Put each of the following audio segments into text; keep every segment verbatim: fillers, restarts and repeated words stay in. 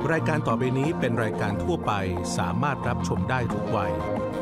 รายการต่อไปนี้เป็นรายการทั่วไปสามารถรับชมได้ทุกวัย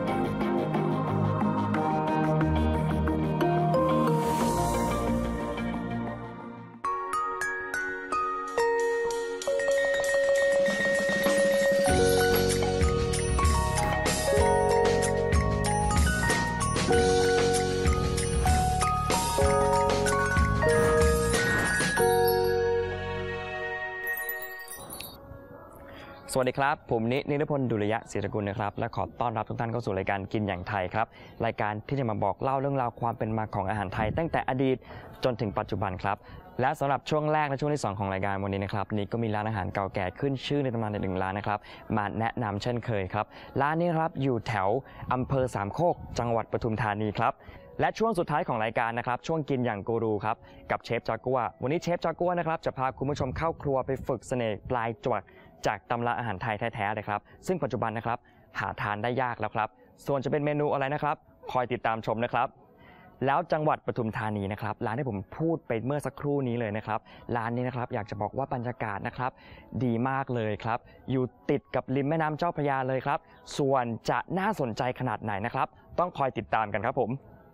สวัสดีครับผมนินิรพลดุริยะศิรกุลนะครับและขอต้อนรับทุกท่านเข้าสู่รายการกินอย่างไทยครับรายการที่จะมาบอกเล่าเรื่องราวความเป็นมาของอาหารไทยตั้งแต่อดีตจนถึงปัจจุบันครับและสำหรับช่วงแรกและช่วงที่สองของรายการวันนี้นะครับนี่ก็มีร้านอาหารเก่าแก่ขึ้นชื่อในตำนานหนึ่งร้านนะครับมาแนะนำเช่นเคยครับร้านนี้ครับอยู่แถวอำเภอสามโคกจังหวัดปทุมธานีครับและช่วงสุดท้ายของรายการนะครับช่วงกินอย่างกูรูครับกับเชฟจากัววันนี้เชฟจากัวนะครับจะพาคุณผู้ชมเข้าครัวไปฝึกเสน่ห์ปลายจวักจากตำราอาหารไทยแท้ๆเลยครับซึ่งปัจจุบันนะครับหาทานได้ยากแล้วครับส่วนจะเป็นเมนูอะไรนะครับคอยติดตามชมนะครับแล้วจังหวัดปทุมธานีนะครับร้านที่ผมพูดไปเมื่อสักครู่นี้เลยนะครับร้านนี้นะครับอยากจะบอกว่าบรรยากาศนะครับดีมากเลยครับอยู่ติดกับริมแม่น้ำเจ้าพระยาเลยครับส่วนจะน่าสนใจขนาดไหนนะครับต้องคอยติดตามกันครับผม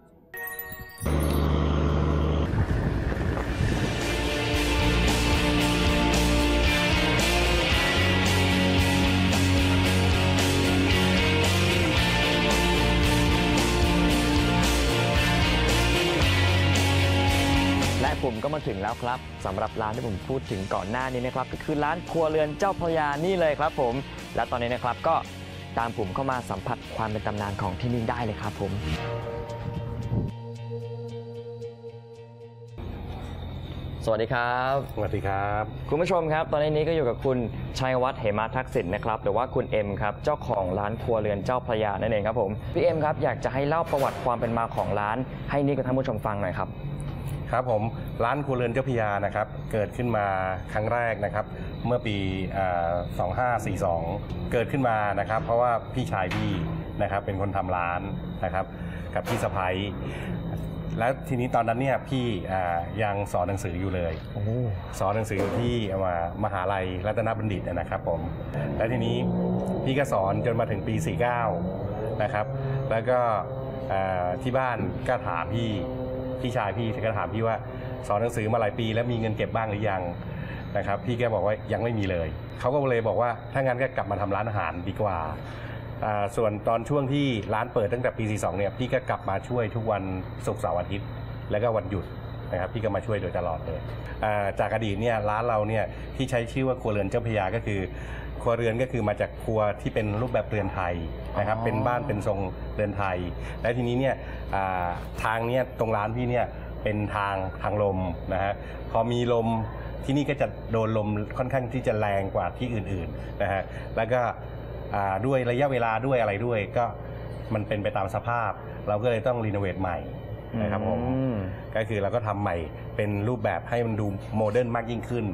และผมก็มาถึงแล้วครับสำหรับร้านที่ผมพูดถึงก่อนหน้านี้นะครับก็คือร้านครัวเรือนเจ้าพระยานี่เลยครับผมและตอนนี้นะครับก็ตามผมเข้ามาสัมผัสความเป็นตำนานของที่นี่ได้เลยครับผมสวัสดีครับสวัสดีครับคุณผู้ชมครับตอนนี้ก็อยู่กับคุณชัยวัฒน์เหมาทักษิณนะครับหรือว่าคุณเอ็มครับเจ้าของร้านครัวเรือนเจ้าพระยานั่นเองครับผมพี่เอ็มครับอยากจะให้เล่าประวัติความเป็นมาของร้านให้นี่กับท่านผู้ชมฟังหน่อยครับครับผมร้านครัวเรือนเจ้าพระยานะครับเกิดขึ้นมาครั้งแรกนะครับเมื่อปีสองพันห้าร้อยสี่สิบสองเกิดขึ้นมานะครับเพราะว่าพี่ชายพี่นะครับเป็นคนทำร้านนะครับกับพี่สะใภ้แล้วทีนี้ตอนนั้นเนี่ยพี่ยังสอนหนังสืออยู่เลยสอนหนังสืออยู่ที่มหาลัยรัตนบัณฑิตนะครับผมแล้วทีนี้พี่ก็สอนจนมาถึงปีสี่สิบเก้านะครับแล้วก็ที่บ้านก็ถามพี่พี่ชายพี่ก็ถามพี่ว่าสอนหนังสือมาหลายปีแล้วมีเงินเก็บบ้างหรือยังนะครับพี่แกบอกว่ายังไม่มีเลยเขาก็เลยบอกว่าถ้างั้นก็กลับมาทำร้านอาหารดีกว่าส่วนตอนช่วงที่ร้านเปิดตั้งแต่ปีสี่สิบสองเนี่ยพี่ก็กลับมาช่วยทุกวันศุกร์เสาร์อาทิตย์แล้วก็วันหยุดนะครับพี่ก็มาช่วยโดยตลอดเลยจากอดีตเนี่ยร้านเราเนี่ยที่ใช้ชื่อว่าครัวเรือนเจ้าพระยาก็คือครัวเรือนก็คือมาจากครัวที่เป็นรูปแบบเรือนไทยนะครับเป็นบ้านเป็นทรงเรือนไทยและทีนี้เนี่ยทางเนี่ยตรงร้านพี่เนี่ยเป็นทางทางลมนะฮะพอมีลมที่นี่ก็จะโดนลมค่อนข้างที่จะแรงกว่าที่อื่นๆนะฮะแล้วก็ด้วยระยะเวลาด้วยอะไรด้วยก็มันเป็นไปตามสภาพเราก็เลยต้องรีโนเวทใหม่นะครับผมก็คือเราก็ทำใหม่เป็นรูปแบบให้มันดูโมเดิร์นมากยิ่งขึ้น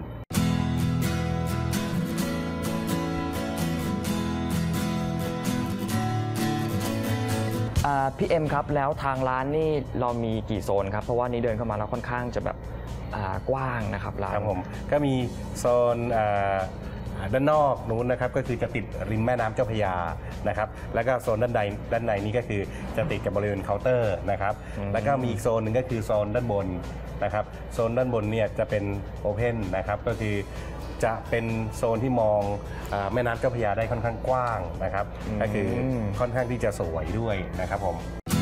พี่เอ็มครับแล้วทางร้านนี่เรามีกี่โซนครับเพราะว่านี้เดินเข้ามาแล้วค่อนข้างจะแบบกว้างนะครับร้านครับผมก็มีโซนด้านนอกนู้นนะครับก็คือจะติดริมแม่น้ำเจ้าพระยานะครับแล้วก็โซนด้านในด้านในนี้ก็คือจะติดกับบริเวณเคาน์เตอร์นะครับแล้วก็มีอีกโซนหนึ่งก็คือโซนด้านบนนะครับโซนด้านบนเนี่ยจะเป็นโอเพนนะครับก็คือจะเป็นโซนที่มองแม่น้ำเจ้าพระยาได้ค่อนข้างกว้างนะครับก็คือค่อนข้างที่จะสวยด้วยนะครับผม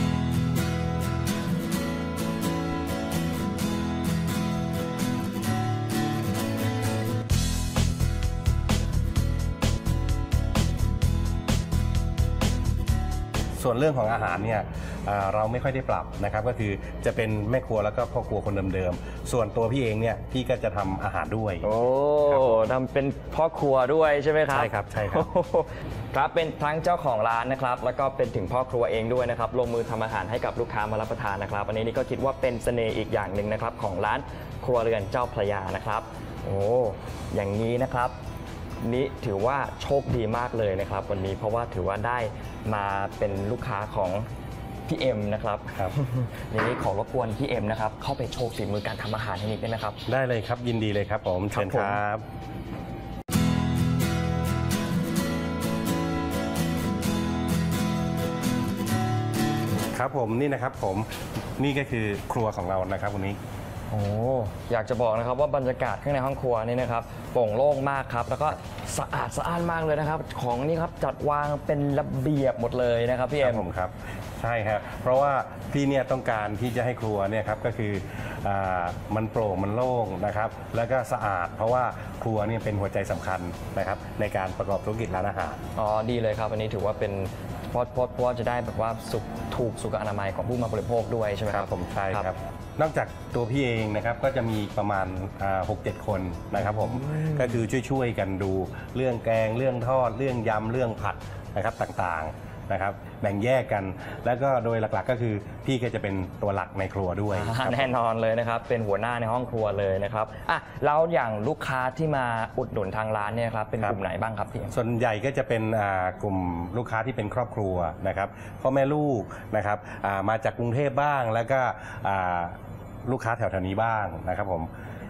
ส่วนเรื่องของอาหารเนี่ยเราไม่ค่อยได้ปรับนะครับก็คือจะเป็นแม่ครัวแล้วก็พ่อครัวคนเดิมๆส่วนตัวพี่เองเนี่ยพี่ก็จะทำอาหารด้วยโอ้ทำเป็นพ่อครัวด้วยใช่ไหมครับใช่ครับใช่ครับครับเป็นทั้งเจ้าของร้านนะครับแล้วก็เป็นถึงพ่อครัวเองด้วยนะครับลงมือทำอาหารให้กับลูกค้ามารับประทานนะครับอันนี้นี่ก็คิดว่าเป็นเสน่ห์อีกอย่างหนึ่งนะครับของร้านครัวเรือนเจ้าพระยานะครับโอ้อย่างนี้นะครับนี่ถือว่าโชคดีมากเลยนะครับวันนี้เพราะว่าถือว่าได้มาเป็นลูกค้าของพี่เอ็มนะครับครับอย่างนี้ขอรบกวนพี่เอ็มนะครับเข้าไปโชว์ฝีมือการทำอาหารให้นิดได้ไหมครับได้เลยครับยินดีเลยครับผมเชิญครับครับผมนี่นะครับผมนี่ก็คือครัวของเรานะครับวันนี้โอ้อยากจะบอกนะครับว่าบรรยากาศข้างในห้องครัวนี่นะครับโปร่งโล่งมากครับแล้วก็สะอาดสะอ้านมากเลยนะครับของนี่ครับจัดวางเป็นระเบียบหมดเลยนะครับพี่เอ็มผมครับใช่ครับเพราะว่าพี่เนี่ยต้องการที่จะให้ครัวเนี่ยครับก็คืออ่ามันโปร่งมันโล่งนะครับแล้วก็สะอาด เพราะว่าครัวเนี่ยเป็นหัวใจสำคัญนะครับในการประกอบธุรกิจร้านอาหารอ๋อดีเลยครับอันนี้ถือว่าเป็นเพราะเพราะเพราะจะได้แบบว่าสุขถูกสุขอนามัยของผู้มาบริโภคด้วยใช่ไหมครับผมใช่ครับนอกจากตัวพี่เองนะครับก็จะมีประมาณหกเจ็ดคนนะครับผมก็คือช่วยๆกันดูเรื่องแกงเรื่องทอดเรื่องยำเรื่องผัดนะครับต่างๆนะครับแบ่งแยกกันแล้วก็โดยหลักๆก็คือพี่ก็จะเป็นตัวหลักในครัวด้วยแน่นอนเลยนะครับเป็นหัวหน้าในห้องครัวเลยนะครับอ่ะแล้วอย่างลูกค้าที่มาอุดหนุนทางร้านเนี่ยครับเป็นกลุ่มไหนบ้างครับพี่ส่วนใหญ่ก็จะเป็นกลุ่มลูกค้าที่เป็นครอบครัวนะครับพ่อแม่ลูกนะครับมาจากกรุงเทพบ้างแล้วก็ลูกค้าแถวๆนี้บ้างนะครับผม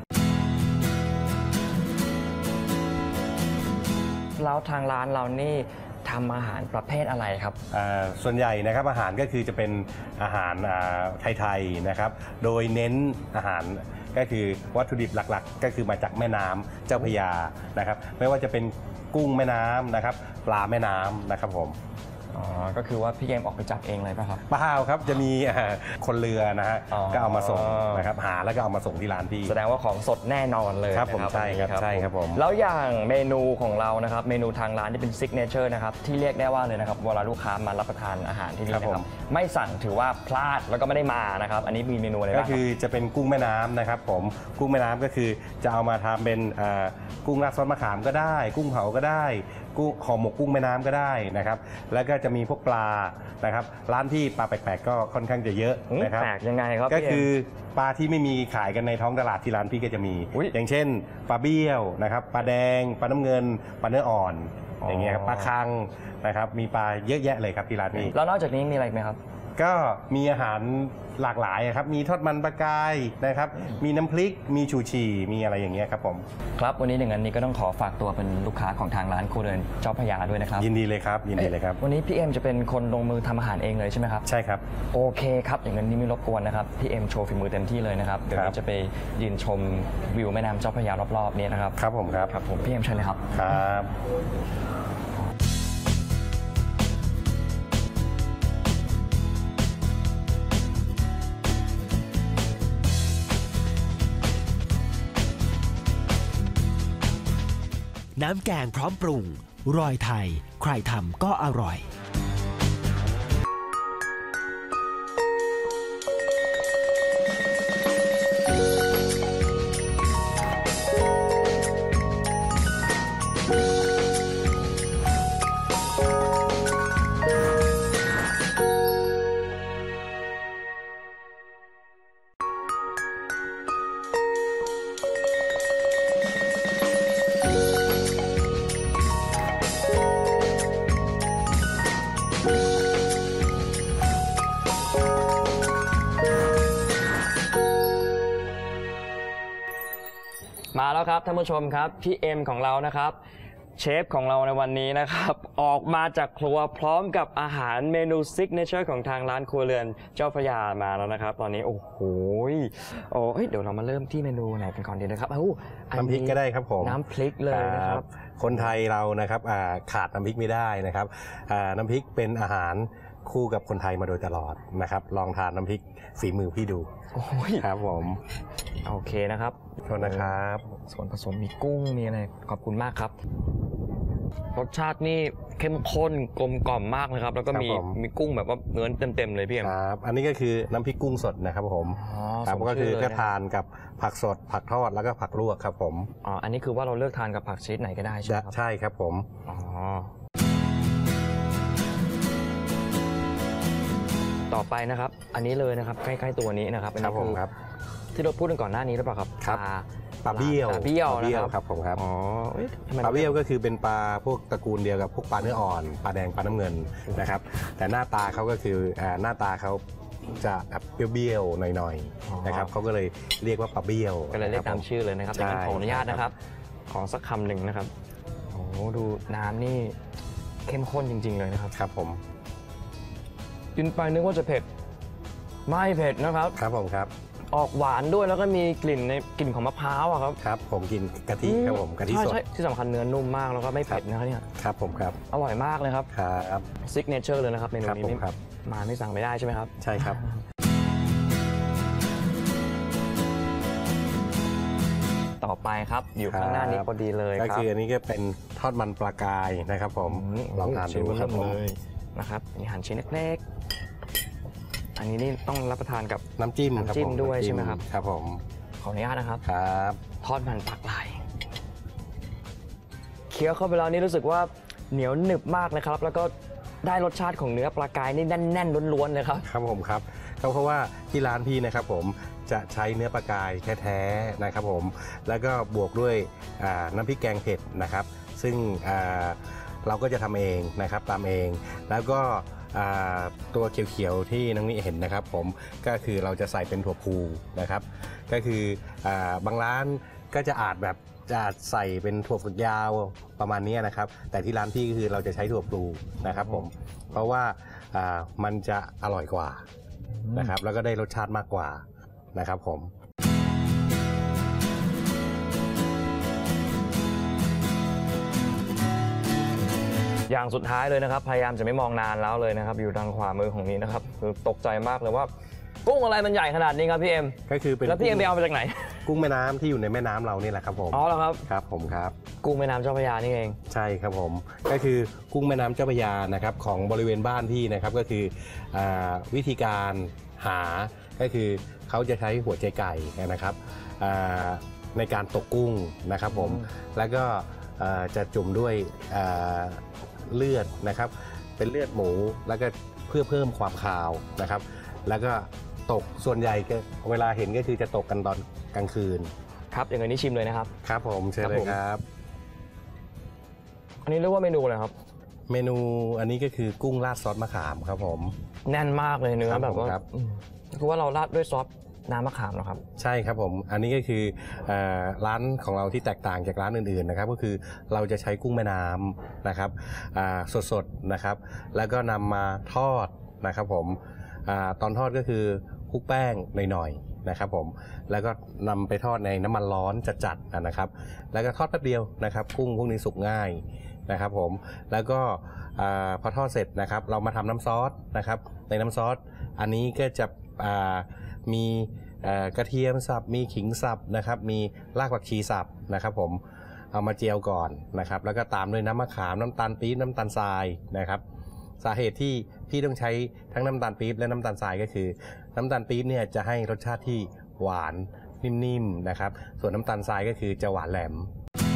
แล้วทางร้านเรานี่ทำอาหารประเภทอะไรครับส่วนใหญ่นะครับอาหารก็คือจะเป็นอาหารไทยๆนะครับโดยเน้นอาหารก็คือวัตถุดิบหลักๆก็คือมาจากแม่น้ำเจ้าพระยานะครับไม่ว่าจะเป็นกุ้งแม่น้ำนะครับปลาแม่น้ำนะครับผมอ๋อก็คือว่าพี่เกมออกไปจับเองเลยป่ะครับเปล่าครับจะมีคนเรือนะฮะก็เอามาส่งนะครับหาแล้วก็เอามาส่งที่ร้านพี่แสดงว่าของสดแน่นอนเลยครับผมใช่ครับใช่ครับผมแล้วอย่างเมนูของเรานะครับเมนูทางร้านที่เป็นซิกเนเจอร์นะครับที่เรียกได้ว่าเลยนะครับเวลาลูกค้ามารับประทานอาหารที่นี่นะครับไม่สั่งถือว่าพลาดแล้วก็ไม่ได้มานะครับอันนี้มีเมนูอะไรบ้างก็คือจะเป็นกุ้งแม่น้ำนะครับผมกุ้งแม่น้ำก็คือจะเอามาทำเป็นกุ้งราดซอสมะขามก็ได้กุ้งเผาก็ได้กุ้งห่อหมกกุ้งแม่น้ำก็ได้นะครับแล้วก็จะมีพวกปลานะครับร้านที่ปลาแปลกๆก็ค่อนข้างจะเยอะนะครับแปลกยังไงครับก็คือปลาที่ไม่มีขายกันในท้องตลาดที่ร้านพี่ก็จะมีอย่างเช่นปลาเบี้ยวนะครับปลาแดงปลาน้ำเงินปลาเนื้ออ่อนอย่างเงี้ยครับปลาคังนะครับมีปลาเยอะแยะเลยครับที่ร้านนี้แล้วนอกจากนี้มีอะไรไหมครับก็มีอาหารหลากหลายครับมีทอดมันปลากายนะครับมีน้ำพริกมีชูชีมีอะไรอย่างเงี้ยครับผมครับวันนี้หนึ่งอันนี้ก็ต้องขอฝากตัวเป็นลูกค้าของทางร้านครัวเรือนเจ้าพระยาด้วยนะครับยินดีเลยครับยินดีเลยครับวันนี้พี่เอ็มจะเป็นคนลงมือทำอาหารเองเลยใช่ไหมครับใช่ครับโอเคครับอย่างนั้นนี่ไม่รบกวนนะครับพี่เอ็มโชว์ฝีมือเต็มที่เลยนะครับเดี๋ยวจะไปยืนชมวิวแม่น้ำเจ้าพระยารอบๆนี้นะครับครับผมครับครับผมพี่เอ็มเชิญเลยครับครับน้ำแกงพร้อมปรุงรอยไทยใครทำก็อร่อยมาแล้วครับท่านผู้ชมครับพี่เอ็มของเรานะครับเชฟของเราในวันนี้นะครับออกมาจากครัวพร้อมกับอาหารเมนูซิกเนเจอร์ของทางร้านครัวเรือนเจ้าพระยามาแล้วนะครับตอนนี้โอ้โหโอ้เดี๋ยวเรามาเริ่มที่เมนูไหนกันก่อนดีนะครับน้ำพริกก็ได้ครับผมน้ำพริกเลยนะครับคนไทยเรานะครับขาดน้ำพริกไม่ได้นะครับน้ำพริกเป็นอาหารคู่กับคนไทยมาโดยตลอดนะครับลองทานน้ำพริกฝีมือพี่ดูครับผมโอเคนะครับโทษนะครับส่วนผสมมีกุ้งมีอะไรขอบคุณมากครับรสชาตินี่เข้มข้นกลมกล่อมมากนะครับแล้วก็มีมีกุ้งแบบว่าเนื้อเต็มๆเลยพี่เอ็มครับอันนี้ก็คือน้ำพริกกุ้งสดนะครับผมครับก็คือก็ทานกับผักสดผักทอดแล้วก็ผักลวกครับผมอ๋ออันนี้คือว่าเราเลือกทานกับผักชนิดไหนก็ได้ใช่ไหมครับใช่ครับผมอ๋อต่อไปนะครับอันนี้เลยนะครับใกล้ๆตัวนี้นะครับอันนี้คือที่เราพูดกันก่อนหน้านี้หรือเปล่าครับปลาปลาเบี้ยวปลาเบี้ยวนะครับผมครับอ๋อปลาเบี้ยวก็คือเป็นปลาพวกตระกูลเดียวกับพวกปลาเนื้ออ่อนปลาแดงปลาน้ำเงินนะครับแต่หน้าตาเขาก็คือหน้าตาเขาจะแบบเบี้ยวๆหน่อยๆนะครับเขาก็เลยเรียกว่าปลาเบี้ยวก็เลยเรียกตามชื่อเลยนะครับแต่ขออนุญาตนะครับขอสักคำหนึ่งนะครับโอ้ดูน้ำนี่เข้มข้นจริงๆเลยนะครับครับผมกินไปนึกว่าจะเผ็ดไม่เผ็ดนะครับครับผมครับออกหวานด้วยแล้วก็มีกลิ่นในกลิ่นของมะพร้าวอะครับครับผมกินกะทิครับผมกะทิใช่สดใช่ที่สำคัญเนื้อนุ่มมากแล้วก็ไม่เผ็ดนะครับเนี่ยครับผมครับอร่อยมากเลยครับครับซิกเนเจอร์เลยนะครับเมนูครับนี้ผมไม่ครับมาไม่สั่งไม่ได้ใช่ไหมครับใช่ครับต่อไปครับอยู่ข้างหน้านี้พอดีเลยก็ครับคืออันนี้ก็เป็นทอดมันปลากายนะครับผมลองทานดูครับผมเลยนะครับนี่หั่นชิ้นเล็กๆอันนี้นี่ต้องรับประทานกับน้ำจิ้มครับน้ำจิ้มผมด้วยน้ำใช่ไหมครับครับผมขออนุญาตนะครับครับทอดมันปากลายเคี้ยวเข้าไปแล้วนี่รู้สึกว่าเหนียวหนึบมากนะครับ แล้วก็ได้รสชาติของเนื้อปลากายนี่แน่นๆล้วนๆเลยครับครับผมครับก็เพราะว่าที่ร้านพี่นะครับผมจะใช้เนื้อปลากายแท้ๆนะครับผมแล้วก็บวกด้วยอ่าน้ำพริกแกงเผ็ดนะครับ ซึ่งอ่าเราก็จะทำเองนะครับตามเอง แล้วก็อ่าตัวเขียวๆที่น้องนี่เห็นนะครับผมก็คือเราจะใส่เป็นถั่วพูนะครับ ก็คืออาบางร้านก็จะอาจแบบจะอาจใส่เป็นถั่วฝักยาวประมาณนี้นะครับ แต่ที่ร้านพี่ก็คือเราจะใช้ถั่วพลูนะครับผมเพราะว่าอ่ามันจะอร่อยกว่านะครับ แล้วก็ได้รสชาติมากกว่านะครับผมอย่างสุดท้ายเลยนะครับพยายามจะไม่มองนานแล้วเลยนะครับอยู่ทางขวามือของนี้นะครับคือตกใจมากเลยว่ากุ้งอะไรมันใหญ่ขนาดนี้ครับพี่เอ็มก็คือเป็นแล้วพี่เอ็มไปเอามาจากไหนกุ้งแม่น้ำที่อยู่ในแม่น้ำเรานี่แหละครับผมอ๋อเหรอครับครับผมครับกุ้งแม่น้ำเจ้าพระยานี่เองใช่ครับผมก็คือกุ้งแม่น้ำเจ้าพระยานะครับของบริเวณบ้านพี่นะครับก็คืออาวิธีการหาก็คือเขาจะใช้หัวใจไก่นะครับอ่าในการตกกุ้งนะครับผมแล้วก็อ่าจะจุ่มด้วยอ่าเลือดนะครับเป็นเลือดหมูแล้วก็เพื่อเพิ่มความคาวนะครับแล้วก็ตกส่วนใหญ่ก็เวลาเห็นก็คือจะตกกันตอนกลางคืนครับอย่างนี้ชิมเลยนะครับครับผมเชิญเลยครับอันนี้เรียกว่าเมนูอะไรครับเมนูอันนี้ก็คือกุ้งราดซอสมะขามครับผมแน่นมากเลยเนื้อครับแบบว่าผมครับอืมคือว่าเราราดด้วยซอสน้ำมะขามเหรอครับใช่ครับผมอันนี้ก็คือเอ่อร้านของเราที่แตกต่างจากร้านอื่นๆนะครับก็คือเราจะใช้กุ้งแม่น้ำนะครับอ่าสดๆนะครับแล้วก็นำมาทอดนะครับผมอาตอนทอดก็คือคลุกแป้งหน่อยๆนะครับผมแล้วก็นำไปทอดในน้ำมันร้อนจัดๆนะครับแล้วก็ทอดแป๊บเดียวนะครับกุ้งพวกนี้สุกง่ายนะครับผมแล้วก็อาพอทอดเสร็จนะครับเรามาทำน้ำซอสนะครับในน้ำซอสอันนี้ก็จะอ่ามีกระเทียมสับมีขิงสับนะครับมีรากผักชีสับนะครับผมเอามาเจียวก่อนนะครับแล้วก็ตามด้วยน้ำมะขามน้ำตาลปี๊บน้ำตาลทรายนะครับสาเหตุที่พี่ต้องใช้ทั้งน้ำตาลปี๊บและน้ำตาลทรายก็คือน้ำตาลปี๊บเนี่ยจะให้รสชาติที่หวานนิ่มๆนะครับส่วนน้ำตาลทรายก็คือจะหวานแหลม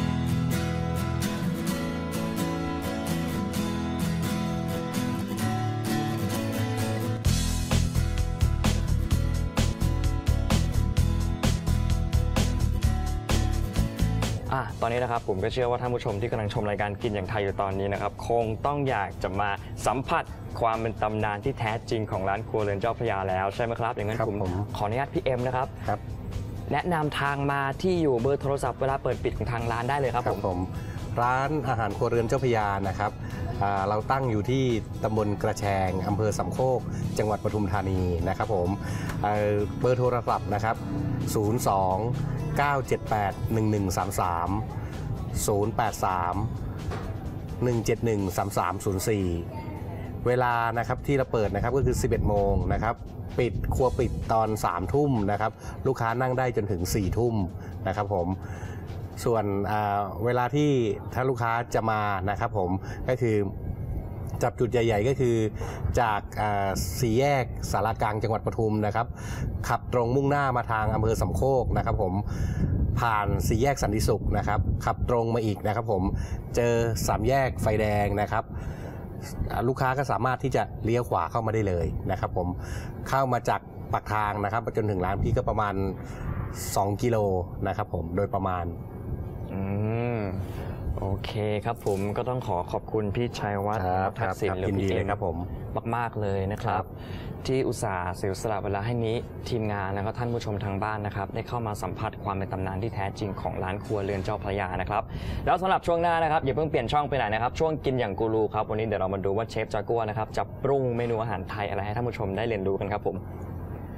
อ่ะตอนนี้นะครับผมก็เชื่อว่าท่านผู้ชมที่กำลังชมรายการกินอย่างไทยอยู่ตอนนี้นะครับคงต้องอยากจะมาสัมผัสความเป็นตำนานที่แท้จริงของร้านครัวเรือนเจ้าพระยาแล้วใช่ไหมครับอย่างนั้นครับผมผมขออนุญาตพี่เอ็มนะครับครับแนะนำทางมาที่อยู่เบอร์โทรศัพท์เวลาเปิดปิดของทางร้านได้เลยครับคผรับมผมร้านอาหารครัวเรือนเจ้าพระยานะครับอ่าเราตั้งอยู่ที่ตำบลกระแชงอำเภอสำโคกจังหวัดปทุมธานีนะครับผมเอ่อเบอร์โทรศัพท์นะครับศูนย์ สอง เก้า เจ็ด แปด หนึ่ง หนึ่ง สาม สาม ศูนย์ แปด สาม หนึ่ง เจ็ด หนึ่ง สาม สาม ศูนย์ สี่ เวลานะครับที่เราเปิดนะครับก็คือสิบเอ็ดโมงนะครับปิดครัวปิดตอนสามทุ่มนะครับลูกค้านั่งได้จนถึงสี่ทุ่มนะครับผมส่วนเวลาที่ถ้าลูกค้าจะมานะครับผมก็คือจับจุดใหญ่ๆก็คือจากสี่แยกสารกลางจังหวัดปทุมนะครับขับตรงมุ่งหน้ามาทางอำเภอสำโคกนะครับผมผ่านสี่แยกสันติสุขนะครับขับตรงมาอีกนะครับผมเจอสามแยกไฟแดงนะครับลูกค้าก็สามารถที่จะเลี้ยวขวาเข้ามาได้เลยนะครับผมเข้ามาจากปากทางนะครับจนถึงร้านพี่ก็ประมาณสองกิโลนะครับผมโดยประมาณอืมโอเคครับผมก็ต้องขอขอบคุณพี่ชัยวัฒน์ทักษิณหรือพี่เอ็มครับผมมากๆเลยนะครับที่อุตส่าห์เสียสละเวลาให้นี้ทีมงานแล้วก็ท่านผู้ชมทางบ้านนะครับได้เข้ามาสัมผัสความเป็นตำนานที่แท้จริงของร้านครัวเรือนเจ้าพระยานะครับแล้วสำหรับช่วงหน้านะครับอย่าเพิ่งเปลี่ยนช่องไปไหนนะครับช่วงกินอย่างกูรูครับวันนี้เดี๋ยวเรามาดูว่าเชฟจากัวนะครับจะปรุงเมนูอาหารไทยอะไรให้ท่านผู้ชมได้เรียนรู้กันครับผม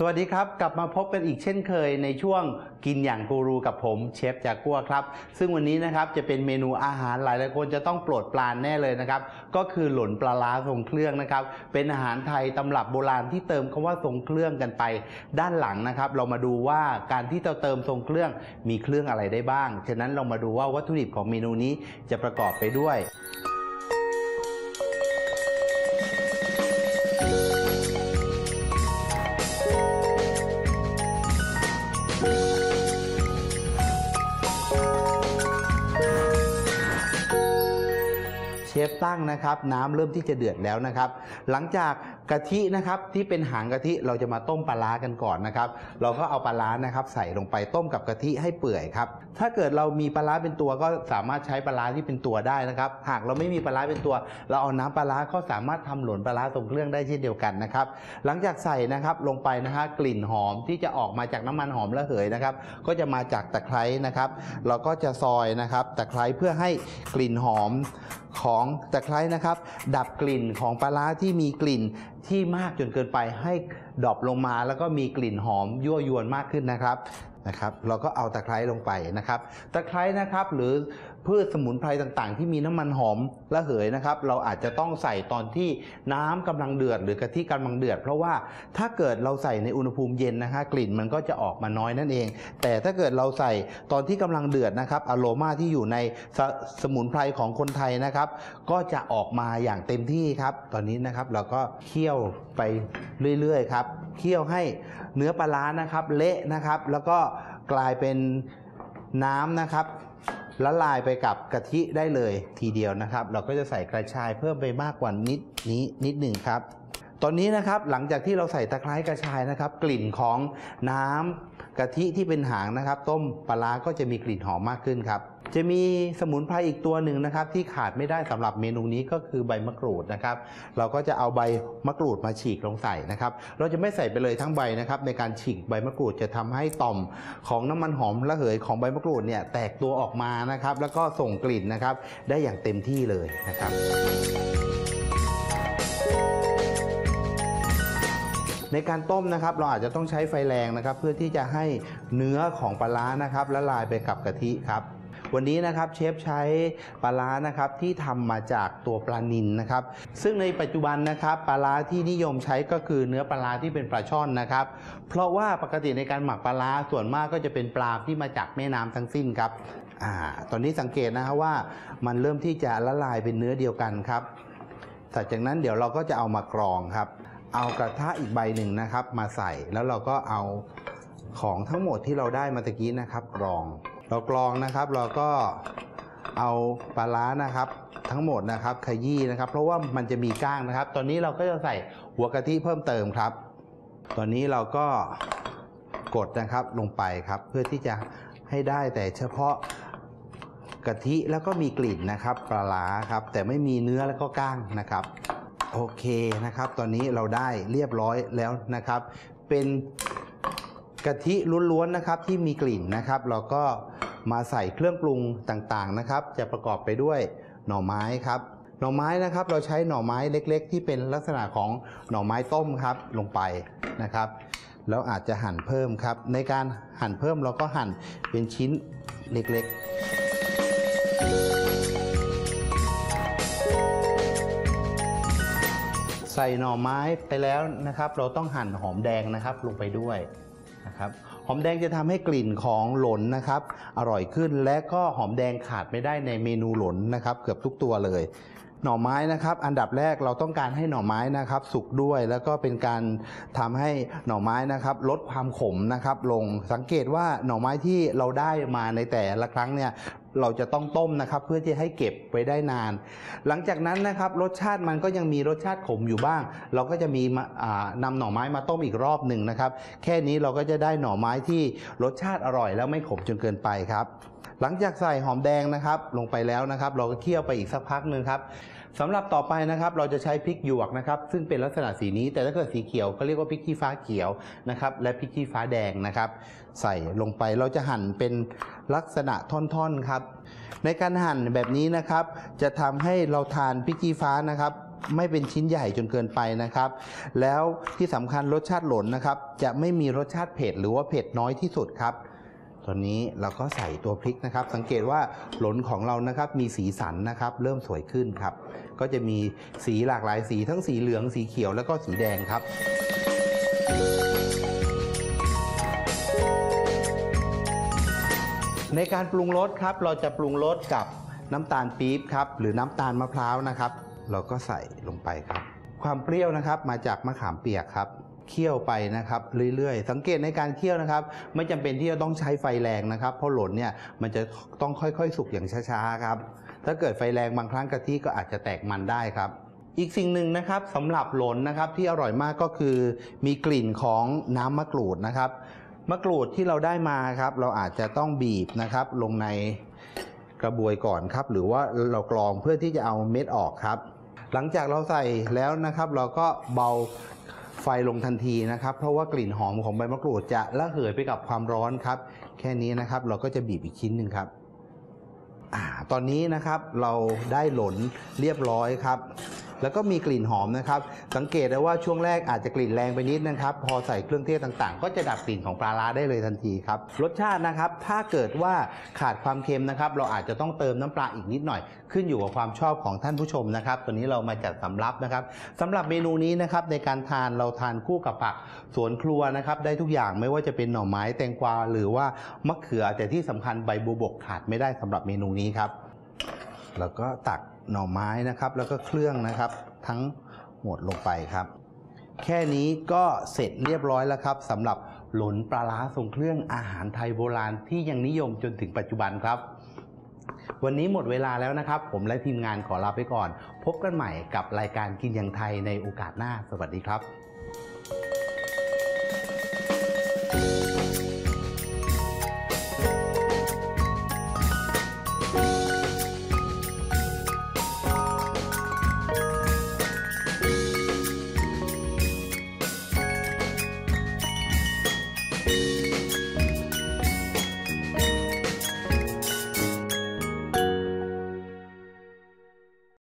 วัสดีครับกลับมาพบกันอีกเช่นเคยในช่วงกินอย่างกูรูกับผมเชฟจากกัวครับซึ่งวันนี้นะครับจะเป็นเมนูอาหารหลายหลายคนจะต้องโปรดปรานแน่เลยนะครับก็คือหล่นปลาร้าทรงเครื่องนะครับเป็นอาหารไทยตำรับโบราณที่เติมคำว่าทรงเครื่องกันไปด้านหลังนะครับเรามาดูว่าการที่เราเติมทรงเครื่องมีเครื่องอะไรได้บ้างฉะนั้นเรามาดูว่าวัตถุดิบของเมนูนี้จะประกอบไปด้วยเชฟตั้งนะครับน้ำเริ่มที่จะเดือดแล้วนะครับหลังจากกะทินะครับที่เป็นหางกะทิเราจะมาต้มปลาร้ากันก่อนนะครับเราก็เอาปลาร้านะครับใส่ลงไปต้มกับกะทิให้เปื่อยครับถ้าเกิดเรามีปลาร้าเป็นตัวก็สามารถใช้ปลาร้าที่เป็นตัวได้นะครับหากเราไม่มีปลาร้าเป็นตัวเราเอาน้ำปลาร้าก็สามารถทำหล่นปลาร้าทรงเครื่องได้เช่นเดียวกันนะครับหลังจากใส่นะครับลงไปนะฮะกลิ่นหอมที่จะออกมาจากน้ำมันหอมระเหยนะครับก็จะมาจากตะไคร้นะครับเราก็จะซอยนะครับตะไคร้เพื่อให้กลิ่นหอมของตะไคร้นะครับดับกลิ่นของปลาร้าที่มีกลิ่นที่มากจนเกินไปให้ดรอปลงมาแล้วก็มีกลิ่นหอมยั่วยวนมากขึ้นนะครับนะครับเราก็เอาตะไคร้ลงไปนะครับตะไคร้นะครับหรือพืชสมุนไพรต่างๆที่มีน้ำมันหอมระเหยนะครับเราอาจจะต้องใส่ตอนที่น้ำกำลังเดือดหรือกะทิกำลังเดือดเพราะว่าถ้าเกิดเราใส่ในอุณหภูมิเย็นนะคะกลิ่นมันก็จะออกมาน้อยนั่นเองแต่ถ้าเกิดเราใส่ตอนที่กำลังเดือดนะครับอโรมาที่อยู่ในส, สมุนไพรของคนไทยนะครับก็จะออกมาอย่างเต็มที่ครับตอนนี้นะครับเราก็เคี่ยวไปเรื่อยๆครับเคี่ยวให้เนื้อปลาร้านะครับเละนะครับแล้วก็กลายเป็นน้ำนะครับละลายไปกับกะทิได้เลยทีเดียวนะครับเราก็จะใส่กระชายเพิ่มไปมากกว่านิดนี้นิดหนึ่งครับตอนนี้นะครับหลังจากที่เราใส่ตะไคร้กระชายนะครับกลิ่นของน้ำกะทิที่เป็นหางนะครับต้มปลาร้าก็จะมีกลิ่นหอมมากขึ้นครับจะมีสมุนไพรอีกตัวหนึ่งนะครับที่ขาดไม่ได้สำหรับเมนูนี้ก็คือใบมะกรูดนะครับเราก็จะเอาใบมะกรูดมาฉีกลงใส่นะครับเราจะไม่ใส่ไปเลยทั้งใบนะครับในการฉีกใบมะกรูดจะทำให้ต่อมของน้ำมันหอมระเหยของใบมะกรูดเนี่ยแตกตัวออกมานะครับแล้วก็ส่งกลิ่นนะครับได้อย่างเต็มที่เลยนะครับในการต้มนะครับเราอาจจะต้องใช้ไฟแรงนะครับเพื่อที่จะให้เนื้อของปลาร้านะครับละลายไปกับกะทิครับวันนี้นะครับเชฟใช้ปลาร้านะครับที่ทำมาจากตัวปลานิลนะครับซึ่งในปัจจุบันนะครับปลาร้าที่นิยมใช้ก็คือเนื้อปลาร้าที่เป็นปลาช่อนนะครับเพราะว่าปกติในการหมักปลาร้าส่วนมากก็จะเป็นปลาที่มาจากแม่น้ำทั้งสิ้นครับอ่าตอนนี้สังเกตนะครับว่ามันเริ่มที่จะละลายเป็นเนื้อเดียวกันครับหลังจากนั้นเดี๋ยวเราก็จะเอามากรองครับเอากระทะอีกใบหนึ่งนะครับมาใส่แล้วเราก็เอาของทั้งหมดที่เราได้มาตะกี้นะครับกรองเรากรองนะครับเราก็เอาปลาร้านะครับทั้งหมดนะครับขยี้นะครับเพราะว่ามันจะมีก้างนะครับตอนนี้เราก็จะใส่หัวกะทิเพิ่มเติมครับตอนนี้เราก็กดนะครับลงไปครับเพื่อที่จะให้ได้แต่เฉพาะกะทิแล้วก็มีกลิ่นนะครับปลาร้าครับแต่ไม่มีเนื้อแล้วก็ก้างนะครับโอเคนะครับตอนนี้เราได้เรียบร้อยแล้วนะครับเป็นกะทิล้วนๆนะครับที่มีกลิ่นนะครับเราก็มาใส่เครื่องปรุงต่างๆนะครับจะประกอบไปด้วยหน่อไม้ครับหน่อไม้นะครับเราใช้หน่อไม้เล็กๆที่เป็นลักษณะของหน่อไม้ต้มครับลงไปนะครับแล้วอาจจะหั่นเพิ่มครับในการหั่นเพิ่มเราก็หั่นเป็นชิ้นเล็กๆใส่หน่อไม้ไปแล้วนะครับเราต้องหั่นหอมแดงนะครับลงไปด้วยนะครับหอมแดงจะทำให้กลิ่นของหล่นนะครับอร่อยขึ้นและก็หอมแดงขาดไม่ได้ในเมนูหล่นนะครับเกือบทุกตัวเลยหน่อไม้นะครับอันดับแรกเราต้องการให้หน่อไม้นะครับสุกด้วยแล้วก็เป็นการทำให้หน่อไม้นะครับลดความขมนะครับลงสังเกตว่าหน่อไม้ที่เราได้มาในแต่ละครั้งเนี่ยเราจะต้องต้มนะครับเพื่อที่ให้เก็บไว้ได้นานหลังจากนั้นนะครับรสชาติมันก็ยังมีรสชาติขมอยู่บ้างเราก็จะมีนำหน่อไม้มาต้มอีกรอบหนึ่งนะครับแค่นี้เราก็จะได้หน่อไม้ที่รสชาติอร่อยแล้วไม่ขมจนเกินไปครับหลังจากใส่หอมแดงนะครับลงไปแล้วนะครับเราก็เคี่ยวไปอีกสักพักนึงครับสำหรับต่อไปนะครับเราจะใช้พริกหยวกนะครับซึ่งเป็นลักษณะสีนี้แต่ถ้าเกิดสีเขียวก็เรียกว่าพริกชี้ฟ้าเขียวนะครับและพริกชี้ฟ้าแดงนะครับใส่ลงไปเราจะหั่นเป็นลักษณะท่อนๆครับในการหั่นแบบนี้นะครับจะทำให้เราทานพริกชี้ฟ้านะครับไม่เป็นชิ้นใหญ่จนเกินไปนะครับแล้วที่สำคัญรสชาติหล่นนะครับจะไม่มีรสชาติเผ็ดหรือว่าเผ็ดน้อยที่สุดครับตอนนี้เราก็ใส่ตัวพริกนะครับสังเกตว่าหล่นของเรานะครับมีสีสันนะครับเริ่มสวยขึ้นครับก็จะมีสีหลากหลายสีทั้งสีเหลืองสีเขียวแล้วก็สีแดงครับในการปรุงรสครับเราจะปรุงรสกับน้ำตาลปี๊บครับหรือน้ำตาลมะพร้าวนะครับเราก็ใส่ลงไปครับความเปรี้ยวนะครับมาจากมะขามเปียกครับเคี่ยวไปนะครับเรื่อยๆสังเกตในการเคี่ยวนะครับไม่จำเป็นที่จะต้องใช้ไฟแรงนะครับเพราะหล่นเนี่ยมันจะต้องค่อยๆสุกอย่างช้าๆครับถ้าเกิดไฟแรงบางครั้งกะทิก็อาจจะแตกมันได้ครับอีกสิ่งหนึ่งนะครับสำหรับหล่นนะครับที่อร่อยมากก็คือมีกลิ่นของน้ำมะกรูดนะครับมะกรูดที่เราได้มาครับเราอาจจะต้องบีบนะครับลงในกระบวยก่อนครับหรือว่าเรากรองเพื่อที่จะเอาเม็ดออกครับหลังจากเราใส่แล้วนะครับเราก็เบาไฟลงทันทีนะครับเพราะว่ากลิ่นหอมของใบมะกรูดจะระเหยไปกับความร้อนครับแค่นี้นะครับเราก็จะบีบอีกชิ้นหนึ่งครับอ่าตอนนี้นะครับเราได้หล่นเรียบร้อยครับแล้วก็มีกลิ่นหอมนะครับสังเกตได้ว่าช่วงแรกอาจจะกลิ่นแรงไปนิดนะครับพอใส่เครื่องเทศต่างๆก็จะดับกลิ่นของปลาร้าได้เลยทันทีครับรสชาตินะครับถ้าเกิดว่าขาดความเค็มนะครับเราอาจจะต้องเติมน้ำปลาอีกนิดหน่อยขึ้นอยู่กับความชอบของท่านผู้ชมนะครับตัวนี้เรามาจัดสำรับนะครับสำหรับเมนูนี้นะครับในการทานเราทานคู่กับผักสวนครัวนะครับได้ทุกอย่างไม่ว่าจะเป็นหน่อไม้แตงกวาหรือว่ามะเขือแต่ที่สำคัญใบบัวบกขาดไม่ได้สำหรับเมนูนี้ครับแล้วก็ตักหน่อไม้นะครับแล้วก็เครื่องนะครับทั้งหมดลงไปครับแค่นี้ก็เสร็จเรียบร้อยแล้วครับสำหรับหล่นปลาร้าทรงเครื่องอาหารไทยโบราณที่ยังนิยมจนถึงปัจจุบันครับวันนี้หมดเวลาแล้วนะครับผมและทีมงานขอลาไปก่อนพบกันใหม่กับรายการกินอย่างไทยในโอกาสหน้าสวัสดีครับ